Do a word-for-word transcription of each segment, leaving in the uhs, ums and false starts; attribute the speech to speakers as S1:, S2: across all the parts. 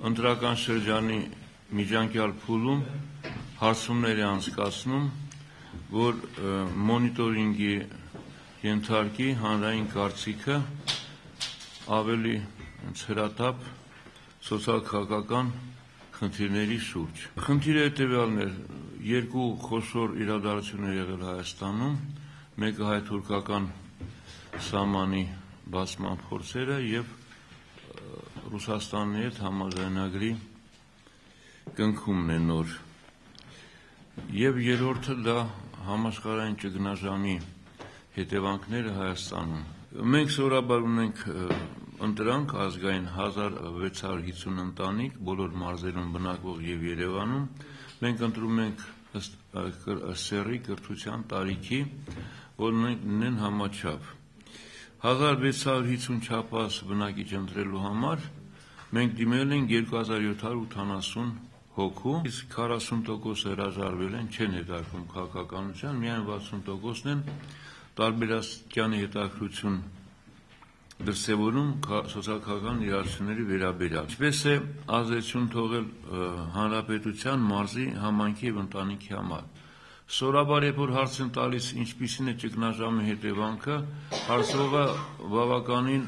S1: ընտրական շրջանի միջանկյալ փուլում հարցումներ է անցկացնում, որ մոնիտորինգի ենթարկի հանրային կարծիքը ավելի հրատապ սոցիալ-քաղաքական խնդիրների շուրջ։ Խնդիրը հետևյալն էր, երկու խոշոր իրադարձություններ եղել Հայաստանում, մեկը հայ-թուրքական սահմանի բացման փորձերը եւ Ռուսաստանի հետ համաձայնագրի կնքումն է նոր։ Եվ երրորդը դա համաշխարհային ճգնաժամի հետևանքները Հայաստանում։ Մենք սովորաբար ունենք ընտրանք ազգային հազար վեց հարյուր հիսուն ընտանիք բոլոր մարզերում բնակվող եւ Երևանում, մենք ընտրում ենք սեռի կրթության տարիքի, որն ունեն համաչափ։ հազար վեց հարյուր հիսուն չափած բնակիչ ընտրելու համար մենք դիմել ենք երկու հազար յոթ հարյուր ութանասուն հոգու, իսկ քառասուն տոկոսը հրաժարվել են, չեն հետաքրքրում քաղաքականության, միայն վաթսուն տոկոսն են տարբերակյանի հետաքրքրություն դրսևորում սոցիալ-քաղաքական իրադարձությունների վերաբերյալ։ Ինչպես է ազդեցություն թողել հանրապետության, մարզի, համայնքի եւ ընտանիքի համար։ Սովորաբար երբ որ հարց են տալիս ինչպիսին է ճգնաժամի հետևանքը, հարցողը բավականին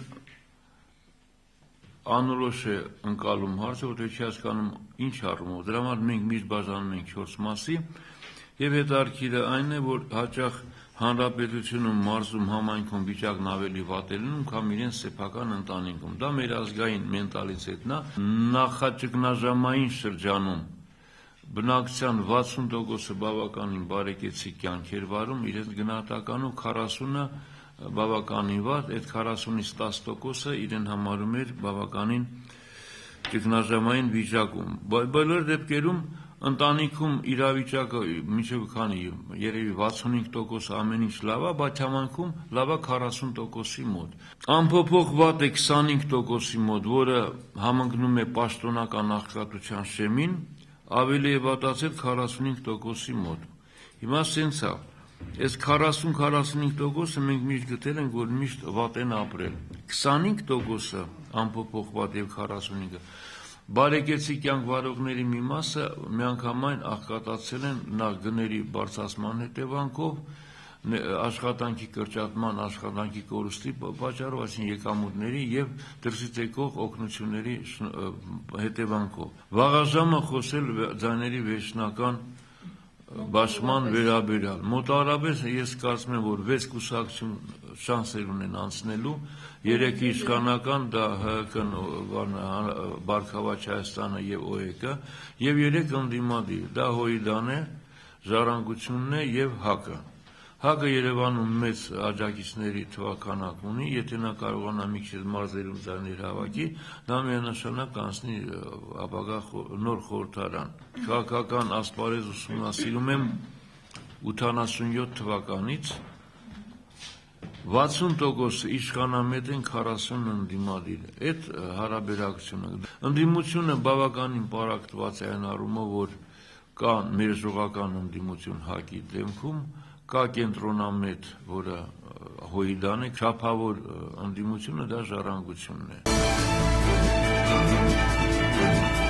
S1: անորոշ է ընկալում հարցը, որտեղ չի հասկանում ինչ առումով։ Դրա համար մենք միշտ բաժանում ենք չորս մասի եւ հետաքրքիրը այն է, որ հաճախ հանրապետությունում, մարզում, համայնքում վիճակն ավելի վատ է լինում, քան իրեն սեփական ընտանիքում։ Դա մեր ազգային մենտալիտետն է։ Նախաճգնաժամային շրջանում բնակչության վաթսուն տոկոսը բավականին բարեկեցիկ կյանք էր վարում, իրենց գնահատականում քառասունը բավականին վատ, այդ քառասունից տասը տոկոսը իրեն համարում էր բավականին ճգնաժամային վիճակում։ Բոլոր դեպքերում ընտանիքում իրավիճակը մինչև քանի երևի վաթսունհինգ տոկոս ամեն ինչ լավ է, բայց համայնքում լավ է քառասուն տոկոսի մոտ։ Անփոփոխ վատ է քսանհինգ տոկոսի մոտ, որը համընկնում է պաշտոնական աղքատության շեմին, ավելի է վատացել քառասունհինգ տոկոսի մոտ։ Հիմա սենց է, այս քառասուն քառասունհինգ տոկոսը մենք միշտ գտել ենք, որ միշտ վատ են ապրել։ քսանհինգ տոկոսը անփոփոխ վատ եւ քառասունհինգը բարեկեցիկ կյանք վարողների մի մասը միանգամայն աղքատացել են նախ գների բարձրացման հետևանքով, աշխատանքի կրճատման, աշխատանքի կորուստի պատճառով, այսինքն եկամուտների եւ դրսից եկող օգնությունների հետևանքով։ Վաղաժամը խոսել ձայների վերջնական բաշխման վերաբերյալ։ Մոտավորապես ես կարծում եմ, որ վեց կուսակցություն շանսեր ունեն անցնելու, երեքը իշխանական, դա ՀՀԿ-ն, Բարգավաճ Հայաստանը եւ ՕԵԿ-ը, եւ երեք ընդդիմադիր, դա ՀՅԴ-ն է, Ժառանգությունն է եւ ՀԱԿ-ը։ ՀԱԿ-ը Երևանում մեծ աջակիցների թվաքանակ ունի, եթե նա կարողանա մի քիչ մարզերում ձայներ հավաքի, դա միանշանակ կանցնի ապագա նոր խորհրդարան։ Քաղաքական ասպարեզ ուսումնասիրում եմ ութանասունյոթ թվականից, վաթսուն տոկոսը իշխանամետ են, քառասունը ընդդիմադիր։ Այդ հարաբերակցությունը։ Ընդդիմությունը բավականին պարակտված է այն առումով, որ կա մերժողական ընդդիմություն ՀԱԿ-ի դեմքում, կա կենտրոնամետ, որը ՀՅԴ-ն է, չափավոր ընդդիմությունը դա Ժառանգությունն է։